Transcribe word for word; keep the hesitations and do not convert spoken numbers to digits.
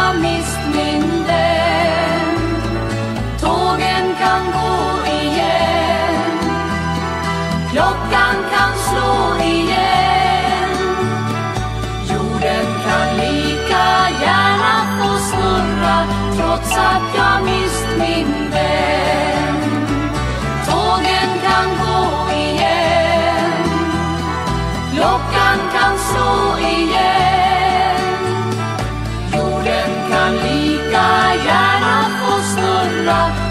jag mist min vän. Tågen kan gå igen, klockan kan slå igen. Jorden kan lika gärna få snurra trots att jag mist min vän. Tågen kan gå igen, klockan kan slå igen. Jorden kan lika gärna få snurra